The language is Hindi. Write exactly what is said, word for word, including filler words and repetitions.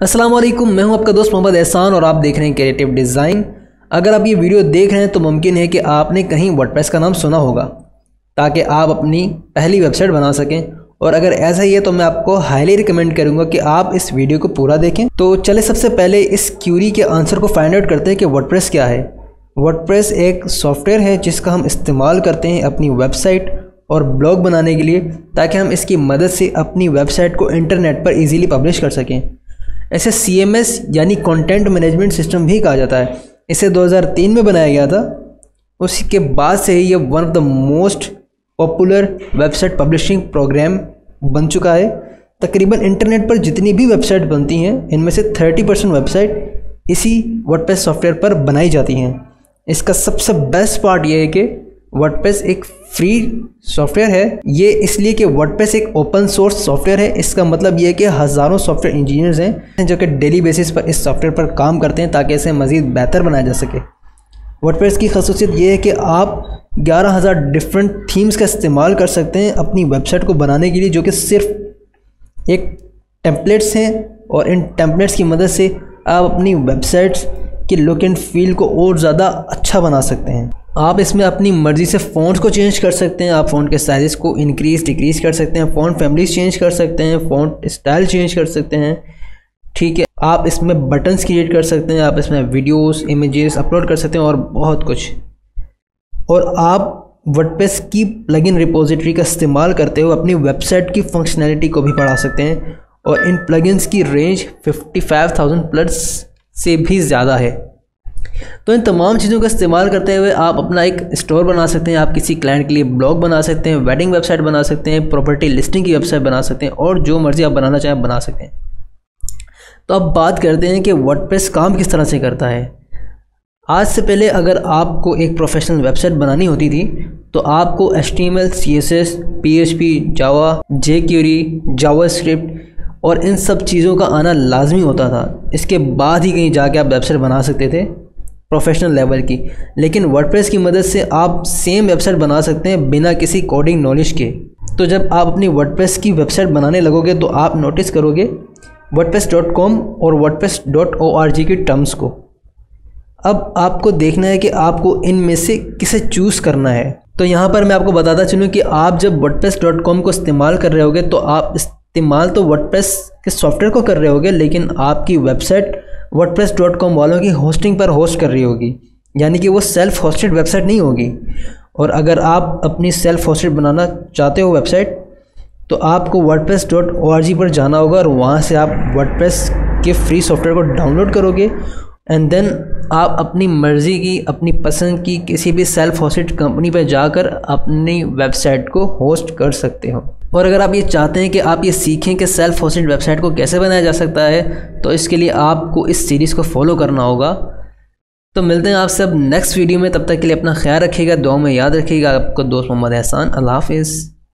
अस्सलाम वालेकुम, मैं हूं आपका दोस्त मोहम्मद एहसान और आप देख रहे हैं क्रिएटिव डिज़ाइन। अगर आप ये वीडियो देख रहे हैं तो मुमकिन है कि आपने कहीं वर्डप्रेस का नाम सुना होगा ताकि आप अपनी पहली वेबसाइट बना सकें, और अगर ऐसा ही है तो मैं आपको हाईली रिकमेंड करूंगा कि आप इस वीडियो को पूरा देखें। तो चले सबसे पहले इस क्यूरी के आंसर को फाइंड आउट करते हैं कि वर्डप्रेस क्या है। वर्डप्रेस एक सॉफ्टवेयर है जिसका हम इस्तेमाल करते हैं अपनी वेबसाइट और ब्लॉग बनाने के लिए, ताकि हम इसकी मदद से अपनी वेबसाइट को इंटरनेट पर ईज़िली पब्लिश कर सकें। इसे सी एम एस यानी कंटेंट मैनेजमेंट सिस्टम भी कहा जाता है। इसे दो हज़ार तीन में बनाया गया था। उसके बाद से ही ये one of the most popular website publishing program बन चुका है। तकरीबन इंटरनेट पर जितनी भी वेबसाइट बनती हैं इनमें से तीस परसेंट वेबसाइट इसी वर्डप्रेस सॉफ्टवेयर पर बनाई जाती हैं। इसका सबसे बेस्ट पार्ट ये है कि वर्डप्रेस एक फ्री सॉफ्टवेयर है। ये इसलिए कि वर्डप्रेस एक ओपन सोर्स सॉफ्टवेयर है। इसका मतलब ये है कि हज़ारों सॉफ्टवेयर इंजीनियर्स हैं जो कि डेली बेसिस पर इस सॉफ्टवेयर पर काम करते हैं ताकि इसे मज़ीद बेहतर बनाया जा सके। वर्डप्रेस की खासियत ये है कि आप ग्यारह हज़ार डिफरेंट थीम्स का इस्तेमाल कर सकते हैं अपनी वेबसाइट को बनाने के लिए, जो कि सिर्फ एक टेम्पलेट्स हैं, और इन टेम्पलेट्स की मदद से आप अपनी वेबसाइट्स की लुक एंड फील को और ज़्यादा अच्छा बना सकते हैं। आप इसमें अपनी मर्ज़ी से फ़ॉन्ट्स को चेंज कर सकते हैं। आप फ़ॉन्ट के साइज़ को इंक्रीज़ डिक्रीज़ कर सकते हैं, फ़ॉन्ट फैमिलीज चेंज कर सकते हैं, फ़ॉन्ट स्टाइल चेंज कर सकते हैं। ठीक है, आप इसमें बटन्स क्रिएट कर सकते हैं, आप इसमें वीडियोस इमेजेस अपलोड कर सकते हैं और बहुत कुछ। और आप वर्डप्रेस की प्लगइन रिपोजिटरी का इस्तेमाल करते हुए अपनी वेबसाइट की फंक्शनैलिटी को भी बढ़ा सकते हैं, और इन प्लगइन्स की रेंज पचपन हज़ार प्लस से भी ज़्यादा है। तो इन तमाम चीज़ों का इस्तेमाल करते हुए आप अपना एक स्टोर बना सकते हैं। आप किसी क्लाइंट के लिए ब्लॉग बना सकते हैं, वेडिंग वेबसाइट बना सकते हैं, प्रॉपर्टी लिस्टिंग की वेबसाइट बना सकते हैं, और जो मर्ज़ी आप बनाना चाहें बना सकते हैं। तो अब बात करते हैं कि वर्डप्रेस काम किस तरह से करता है। आज से पहले अगर आपको एक प्रोफेशनल वेबसाइट बनानी होती थी तो आपको H T M L, C S S, P H P, Java, jQuery, JavaScript और इन सब चीज़ों का आना लाजमी होता था। इसके बाद ही कहीं जाके आप वेबसाइट बना सकते थे प्रोफेशनल लेवल की। लेकिन वर्डप्रेस की मदद से आप सेम वेबसाइट बना सकते हैं बिना किसी कोडिंग नॉलेज के। तो जब आप अपनी वर्डप्रेस की वेबसाइट बनाने लगोगे तो आप नोटिस करोगे वर्डप्रेस डॉट कॉम और WordPress dot O R G की टर्म्स को। अब आपको देखना है कि आपको इनमें से किसे चूज़ करना है। तो यहाँ पर मैं आपको बताता चलूँ कि आप जब वर्डप्रेस डॉट कॉम को इस्तेमाल कर रहे होगे तो आप इस्तेमाल तो वर्डप्रेस के सॉफ्टवेयर को कर रहे होगे, लेकिन आपकी वेबसाइट वर्डप्रेस डॉट कॉम वालों की होस्टिंग पर होस्ट कर रही होगी, यानी कि वो सेल्फ होस्टेड वेबसाइट नहीं होगी। और अगर आप अपनी सेल्फ होस्टेड बनाना चाहते हो वेबसाइट तो आपको WordPress dot O R G पर जाना होगा, और वहाँ से आप वर्डप्रेस के फ्री सॉफ्टवेयर को डाउनलोड करोगे एंड देन आप अपनी मर्ज़ी की, अपनी पसंद की किसी भी सेल्फ होस्टेड कंपनी पर जाकर अपनी वेबसाइट को होस्ट कर सकते हो। और अगर आप ये चाहते हैं कि आप ये सीखें कि सेल्फ होस्टेड वेबसाइट को कैसे बनाया जा सकता है तो इसके लिए आपको इस सीरीज़ को फॉलो करना होगा। तो मिलते हैं आपसे अब नेक्स्ट वीडियो में। तब तक के लिए अपना ख्याल रखिएगा, दुआ में याद रखिएगा। आपका दोस्त मोहम्मद एहसान। अल्लाह हाफिज़।